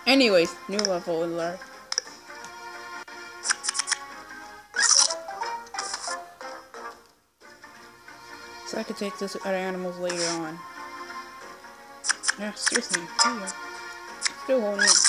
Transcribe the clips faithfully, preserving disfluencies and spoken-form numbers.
Anyways, new level alert. So I could take this other animals later on. Yeah, seriously. Here you go. Still holding it.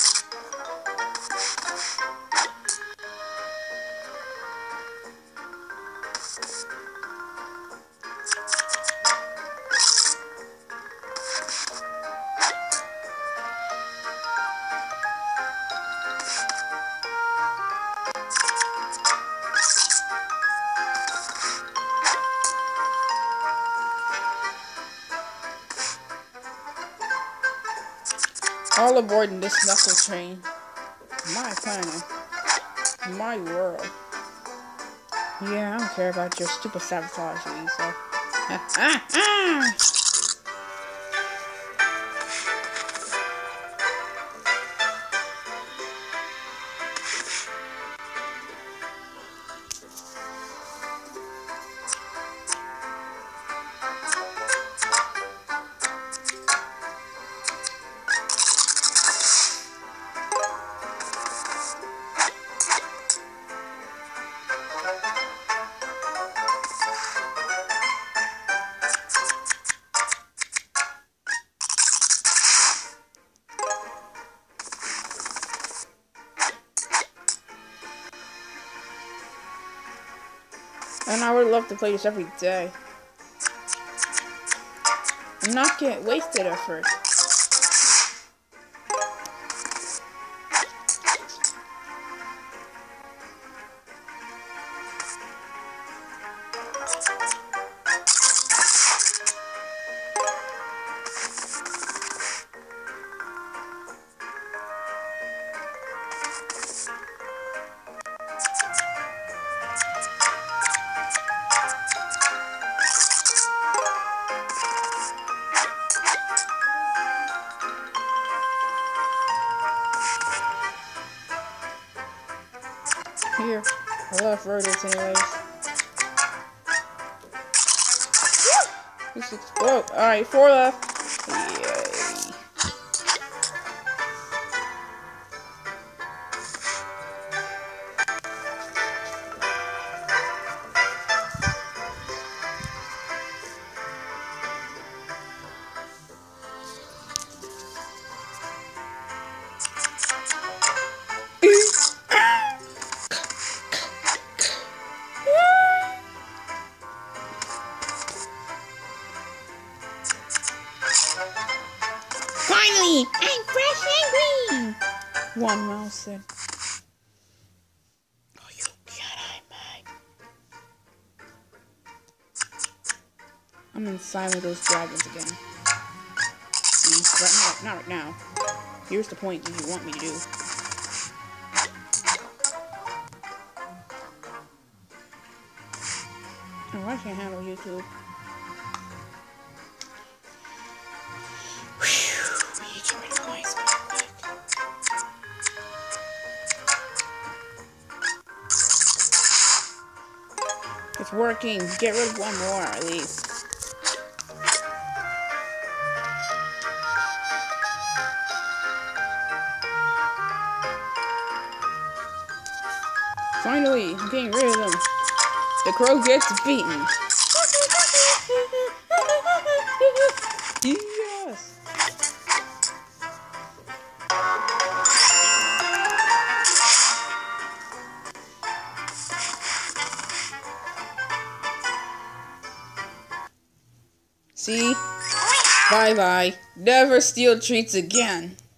All aboard in this knuckle train. My planet. My world. Yeah, I don't care about your stupid sabotage, Lisa. Ah, ah, ah! And I would love to play this every day. And not get wasted effort. Here, I love Rotos anyways. This explode. Alright, four left. Yay. Finally, I'm fresh and green. One mouse said. Oh, you can I, Meg? I'm inside with those dragons again. See, right now, not right now. Here's the point that you want me to do. Oh, I can't handle YouTube. It's working. Get rid of one more, at least. Finally, I'm getting rid of them. The crow gets beaten. Yes. See? Bye bye. Never steal treats again.